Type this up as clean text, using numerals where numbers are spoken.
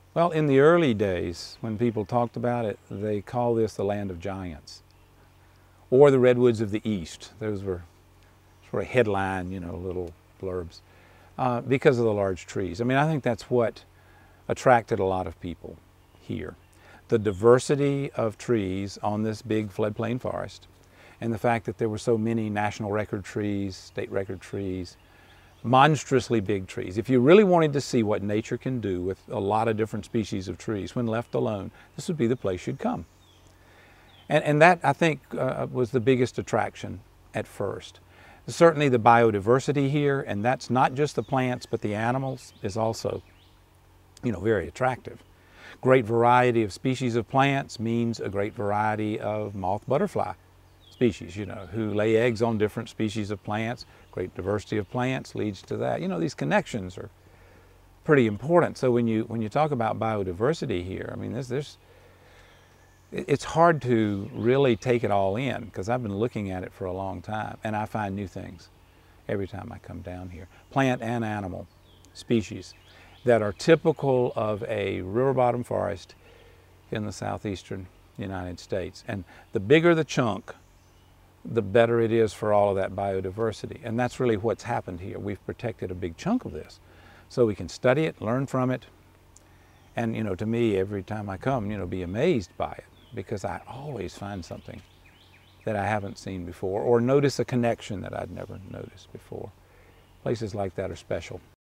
Well, in the early days, when people talked about it, they call this the land of giants, or the redwoods of the East. Those were sort of headline, little blurbs, because of the large trees. I mean, I think that's what attracted a lot of people here. The diversity of trees on this big floodplain forest, and the fact that there were so many national record trees, state record trees, monstrously big trees. If you really wanted to see what nature can do with a lot of different species of trees when left alone, this would be the place you'd come. And that, I think, was the biggest attraction at first. Certainly the biodiversity here, and that's not just the plants, but the animals, is also, very attractive. Great variety of species of plants means a great variety of moth butterfly species, who lay eggs on different species of plants. Great diversity of plants leads to that. These connections are pretty important. So when you talk about biodiversity here, I mean, it's hard to really take it all in, because I've been looking at it for a long time, and I find new things every time I come down here. Plant and animal species that are typical of a river bottom forest in the southeastern United States. And the bigger the chunk, the better it is for all of that biodiversity. And that's really what's happened here. We've protected a big chunk of this, so we can study it, learn from it, and to me, every time I come, be amazed by it, because I always find something that I haven't seen before, or notice a connection that I'd never noticed before. Places like that are special.